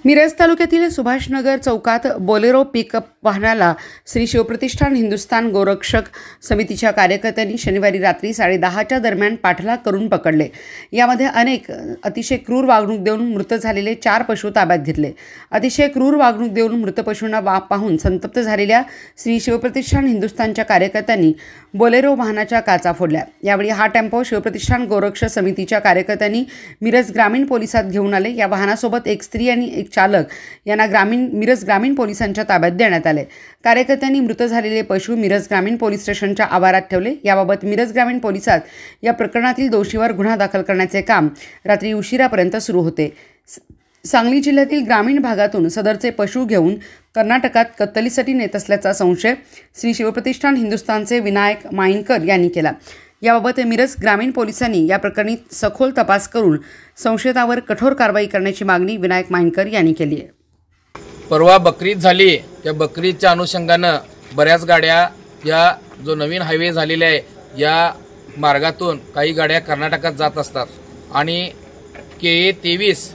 मिरज तालुक्यातील सुभाषनगर चौकात Bolero pickup वाहनाला श्री शिवप्रतिष्ठान हिंदुस्थान गोरक्षक समितीच्या कार्यकर्त्यांनी शनिवारी रात्री 10:30च्या दरम्यान पाठलाग करून पकडले। यामध्ये अनेक अतिशय क्रूर वागणूक देऊन मृत झालेले 4 पशु ताब्यात घेतले। अतिशय क्रूर वागणूक देऊन मृत पशूंना पाहून संतप्त झालेल्या श्री शिवप्रतिष्ठान हिंदुस्थानच्या कार्यकर्त्यांनी बोलेरो वाहनाच्या काचा फोडल्या। यावेळी हा टेम्पो शिवप्रतिष्ठान गोरक्षक समितीच्या कार्यकर्त्यांनी मिरज ग्रामीण पोलिसात घेऊन आले। या वाहनासोबत एक स्त्री आणि एक चालक यांना मिरज ग्रामीण पोलिसांच्या ताब्यात देण्यात आले। कार्यकर्त्यांनी मृत झालेले पशु मिरज ग्रामीण पोलीस स्टेशनच्या आवारात ठेवले। याबाबत मिरज ग्रामीण पोलिसात या प्रकरणातील दोषीवर गुन्हा दाखल करण्याचे काम रात्री उशिरापर्यंत सुरू होते। सांगली जिल्ह्यातील ग्रामीण भागातून सदरचे पशु घेऊन कर्नाटकात कत्तलीसाठी नेत असल्याचा संशय श्री शिवप्रतिष्ठान हिंदुस्थानचे विनायक माईनकर यांनी केला। याबाबत मिरज ग्रामीण पोलिसांनी या प्रकरणी सखोल तपास करून संशयितावर कठोर कारवाई करण्याची मागणी विनायक माईनकर यांनी केली आहे। परवा बकरीद झाली, त्या बकरीदच्या अनुषंगानं बऱ्याच गाड्या या जो नवीन हायवे झालेला आहे या मार्गातून काही गाड्या कर्नाटकात जात असतात आणि KA 23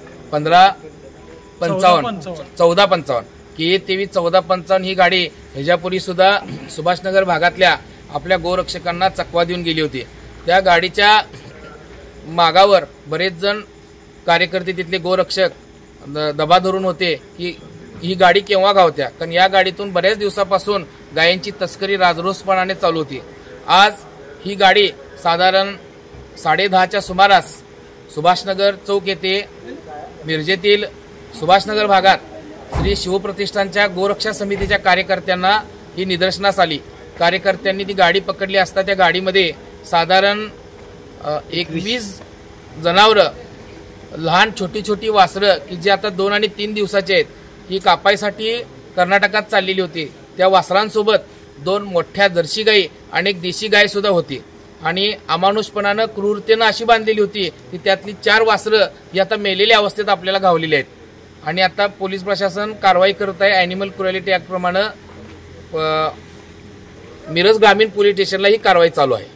1555 1455 KA 23 1455 ही गाडी ह्याच्यापूर्वी सुद्धा सुभाषनगर भागातल्या आपल्या गोरक्षकांना चकवा देऊन गेली होती। त्या गाडीच्या मागावर बरेच जण कार्यकर्ते तिथले गोरक्षक दबा धरून होते की ही गाडी केव्हा गावत्या, कारण या गाडीतून बऱ्याच दिवसापासून गायांची तस्करी राजरोसपणाने चालू होती। आज ही गाडी साधारण 10:30च्या सुमारास सुभाषनगर चौक येथे मिरजेतील सुभाषनगर भागात श्री शिवप्रतिष्ठानच्या गोरक्षक समितीच्या कार्यकर्त्यांना ही निदर्शनास आली। कार्यकर्त्यांनी ती गाडी पकडली असता त्या गाडीमध्ये साधारण 21 जनावरं, लहान छोटी वासरं की जी आता 2 आणि 3 दिवसाचे आहेत, ही कापायसाठी कर्नाटकात चाललेली होती। त्या वासरांसोबत 2 मोठ्या जर्सी गाई आणि एक देशी गाय सुद्धा होती आणि अमानुषपणानं क्रूरतेनं अशी बांधलेली होती की त्यातली 4 वासरं ही आता मेलेल्या अवस्थेत आपल्याला गावलेली आहेत आणि आता पोलीस प्रशासन कारवाई करत आहे। ॲनिमल क्रुएलिटी ॲक्ट प्रमाणे मिरज ग्रामीण पोलीस स्टेशनला ही कारवाई चालू आहे।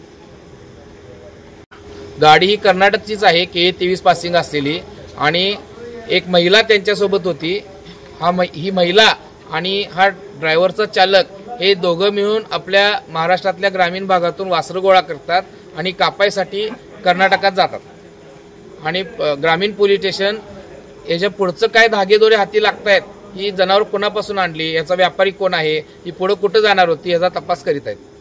गाडी ही कर्नाटकचीच आहे, KA 23 पासिंग असलेली आणि एक महिला त्यांच्यासोबत होती। ही महिला आणि हा ड्रायव्हरचा चालक हे दोघं मिळून आपल्या महाराष्ट्रातल्या ग्रामीण भागातून वासरं गोळा करतात आणि कापायसाठी कर्नाटकात जातात आणि ग्रामीण पोलीस स्टेशन याच्या पुढचं काय धागेदोरे हाती लागतायत, ही जनावर कोणापासून आणली, याचा व्यापारी कोण आहे, ही पुढे कुठे जाणार होती, याचा तपास करीत आहेत।